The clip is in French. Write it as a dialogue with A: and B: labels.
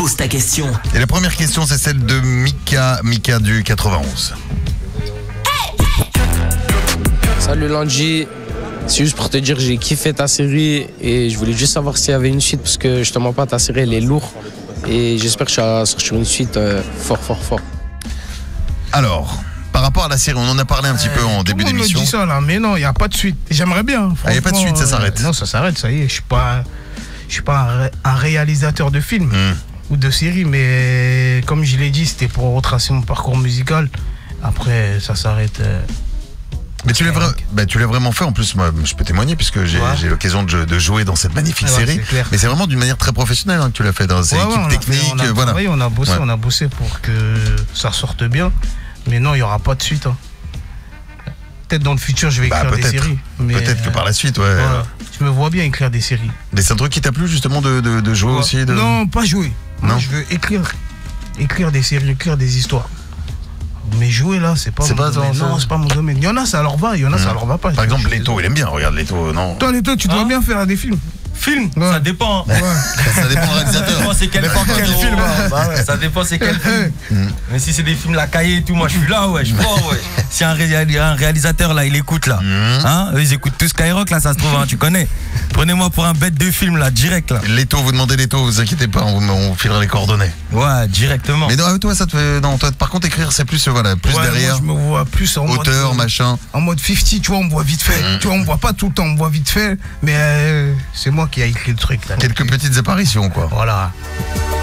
A: pose ta question.
B: Et la première question, c'est celle de Mika du 91.
C: Salut Landji, c'est juste pour te dire que j'ai kiffé ta série et je voulais juste savoir s'il y avait une suite parce que je te mens pas, ta série elle est lourde et j'espère que tu vas sortir une suite fort.
B: Alors, par rapport à la série, on en a parlé un petit peu en début d'émission.
D: On me dit ça là, mais non, il n'y a pas de suite. J'aimerais bien.
B: Il n'y a pas de suite, ça s'arrête.
D: Non, ça s'arrête, ça y est. Je suis pas un réalisateur de film ou de série, mais comme je l'ai dit, c'était pour retracer mon parcours musical. Après, ça s'arrête.
B: Mais tu l'as vraiment fait. En plus, moi, je peux témoigner puisque j'ai l'occasion de jouer dans cette magnifique série. Mais c'est vraiment d'une manière très professionnelle que tu l'as fait. C'est l'équipe technique, voilà.
D: Oui, on a bossé pour que ça sorte bien. Mais non, il n'y aura pas de suite. Peut-être dans le futur, je vais écrire des séries.
B: Peut-être que par la suite, ouais.
D: Voilà. Je me vois bien écrire des séries.
B: Mais c'est un truc qui t'a plu justement de jouer aussi
D: Non, pas jouer.
B: Non.
D: Moi, je veux écrire des séries, écrire des histoires. Mais jouer là, c'est pas mon domaine. Non, c'est pas mon domaine. Il y en a, ça leur va, il y en a, ça leur va pas.
B: Par exemple, Leto, il aime bien. Regarde Leto, non.
D: Toi, Leto, tu dois bien faire des films.
E: Ça dépend.
B: Ouais. Ça dépend du réalisateur.
E: C'est quel film. Ça dépend c'est quel film. Mais si c'est des films la cahier et tout, moi je suis là, ouais, je suis fort, ouais. Si un réalisateur là, il écoute là, eux, ils écoutent tous Skyrock là, ça se trouve, tu connais. Prenez-moi pour un bête de film là, direct là.
B: Leto, vous demandez Leto, vous inquiétez pas, on filera les coordonnées.
E: Ouais, directement.
B: Mais non, toi, ça te fait. Non, toi, par contre, écrire, c'est plus plus derrière.
D: Moi, je me vois plus en
B: auteur,
D: mode,
B: machin.
D: En mode 50, tu vois, on me voit vite fait. Tu vois, on me voit pas tout le temps, on me voit vite fait. Mais c'est moi qui ai écrit le truc là.
B: Quelques petites apparitions, quoi.
D: Voilà.